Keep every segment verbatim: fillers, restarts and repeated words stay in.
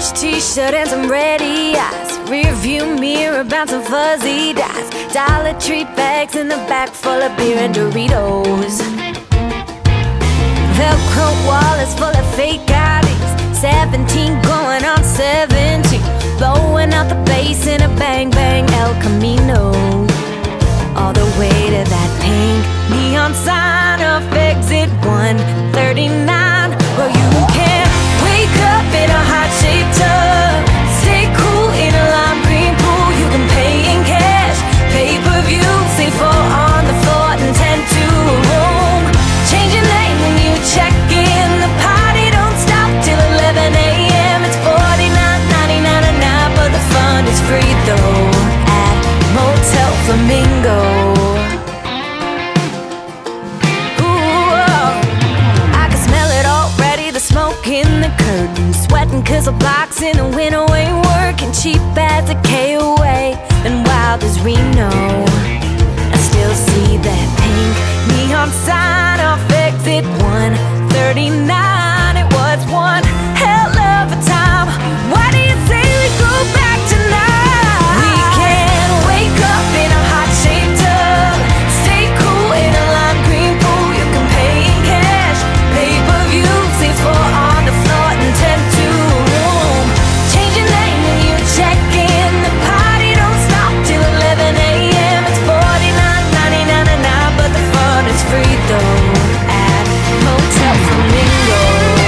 Orange t-shirt and some ready eyes. Rear view mirror bouncing fuzzy dice. Dollar Tree bags in the back full of beer and Doritos. Velcro wallets full of fake I Ds. Seventeen going on seventeen. Blowing out the bass in a bang bang El Camino. All the way to that pink neon sign of exit one thirty-nine, where you can wake up in a heart-shaped tub, stay cool in a lime green pool. You can pay in cash, pay-per-view, say four on the floor and ten to a room. Change your lane when you check in. The party don't stop till eleven A M It's forty-nine ninety-nine a night, but the fun is free though at Motel Flamingo. Smoke in the curtains, sweating cause the blocks in the window ain't working. Cheap as a K away and wild as Reno. I still see that pink neon sign off exit one thirty-nine. It was one hell of a time. Why do you say we go back tonight? We can wake up in a heart-shaped tub, stay cool in a lime green pool. You can pay in cash, pay-per-view, say four on the floor and ten to a room. Change your name when you check in. The party don't stop till eleven A M It's forty-nine ninety-nine a night, but the fun is free though at Motel Flamingo.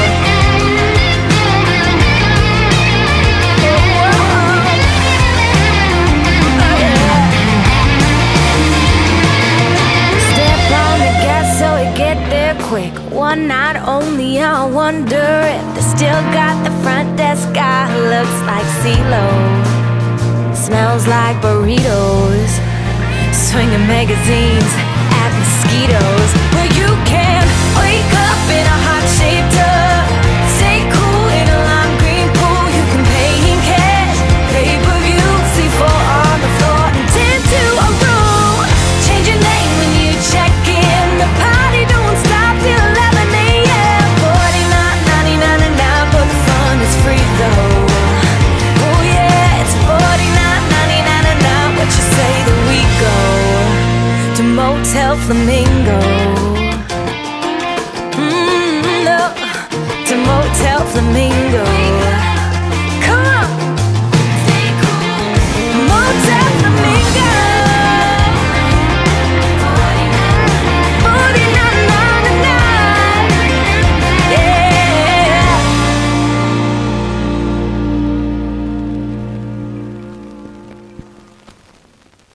Step on the gas so we get there quick. One night only, I wonder if they still got the front desk guy who looks like CeeLo, smells like burritos, swinging magazines at mosquitoes. Where you can wake up in a heart-shaped tub, stay cool in a lime green pool. You can pay in cash, pay-per-view, see four on the floor and ten to a room. Change your name when you check in. The party don't stop till eleven A M forty-nine ninety-nine a night, but the fun is free though. Oh yeah, it's forty-nine ninety-nine a night. What you say that we go to Motel Flamingo? Mm, no, to Motel Flamingo.